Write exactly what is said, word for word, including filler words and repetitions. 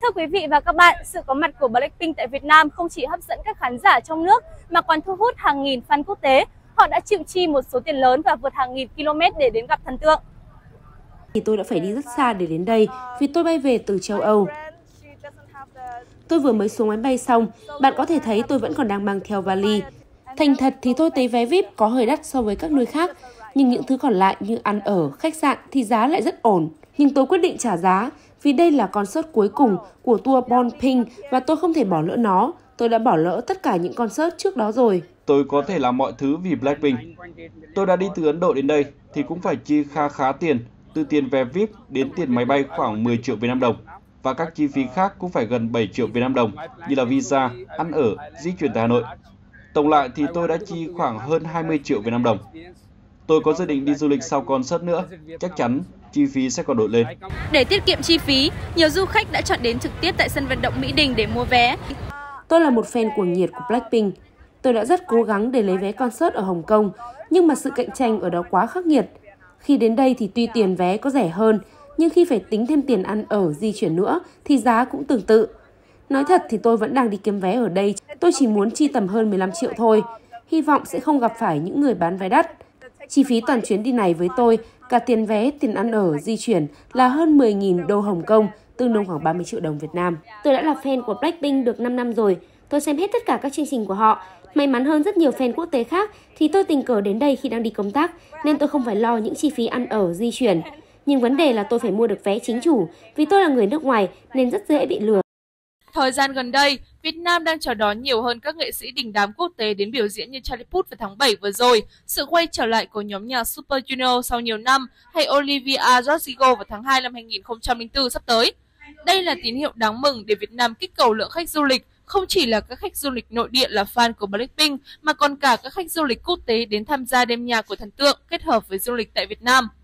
Thưa quý vị và các bạn, sự có mặt của Blackpink tại Việt Nam không chỉ hấp dẫn các khán giả trong nước mà còn thu hút hàng nghìn fan quốc tế. Họ đã chịu chi một số tiền lớn và vượt hàng nghìn km để đến gặp thần tượng. Thì tôi đã phải đi rất xa để đến đây vì tôi bay về từ châu Âu. Tôi vừa mới xuống máy bay xong, bạn có thể thấy tôi vẫn còn đang mang theo vali. Thành thật thì tôi thấy vé vi ai pi có hơi đắt so với các nơi khác, nhưng những thứ còn lại như ăn ở, khách sạn thì giá lại rất ổn. Nhưng tôi quyết định trả giá vì đây là concert cuối cùng của tour Born Pink và tôi không thể bỏ lỡ nó. Tôi đã bỏ lỡ tất cả những concert trước đó rồi. Tôi có thể làm mọi thứ vì Blackpink. Tôi đã đi từ Ấn Độ đến đây thì cũng phải chi khá khá tiền, từ tiền vé vi ai pi đến tiền máy bay khoảng mười triệu Việt Nam đồng. Và các chi phí khác cũng phải gần bảy triệu Việt Nam đồng, như là visa, ăn ở, di chuyển tại Hà Nội. Tổng lại thì tôi đã chi khoảng hơn hai mươi triệu Việt Nam đồng. Tôi có dự định đi du lịch sau concert nữa, chắc chắn chi phí sẽ còn đội lên. Để tiết kiệm chi phí, nhiều du khách đã chọn đến trực tiếp tại sân vận động Mỹ Đình để mua vé. Tôi là một fan cuồng nhiệt của Blackpink. Tôi đã rất cố gắng để lấy vé concert ở Hồng Kông, nhưng mà sự cạnh tranh ở đó quá khắc nghiệt. Khi đến đây thì tuy tiền vé có rẻ hơn, nhưng khi phải tính thêm tiền ăn ở, di chuyển nữa thì giá cũng tương tự. Nói thật thì tôi vẫn đang đi kiếm vé ở đây, tôi chỉ muốn chi tầm hơn mười lăm triệu thôi. Hy vọng sẽ không gặp phải những người bán vé đắt. Chi phí toàn chuyến đi này với tôi, cả tiền vé, tiền ăn ở, di chuyển là hơn mười nghìn đô Hồng Kông, tương đương khoảng ba mươi triệu đồng Việt Nam. Tôi đã là fan của Blackpink được năm năm rồi. Tôi xem hết tất cả các chương trình của họ. May mắn hơn rất nhiều fan quốc tế khác thì tôi tình cờ đến đây khi đang đi công tác, nên tôi không phải lo những chi phí ăn ở, di chuyển. Nhưng vấn đề là tôi phải mua được vé chính chủ, vì tôi là người nước ngoài nên rất dễ bị lừa. Thời gian gần đây, Việt Nam đang chào đón nhiều hơn các nghệ sĩ đình đám quốc tế đến biểu diễn như Charlie Puth vào tháng bảy vừa rồi, sự quay trở lại của nhóm nhạc Super Junior sau nhiều năm, hay Olivia Rodrigo vào tháng hai năm hai nghìn không trăm lẻ bốn sắp tới. Đây là tín hiệu đáng mừng để Việt Nam kích cầu lượng khách du lịch, không chỉ là các khách du lịch nội địa là fan của Blackpink mà còn cả các khách du lịch quốc tế đến tham gia đêm nhạc của thần tượng kết hợp với du lịch tại Việt Nam.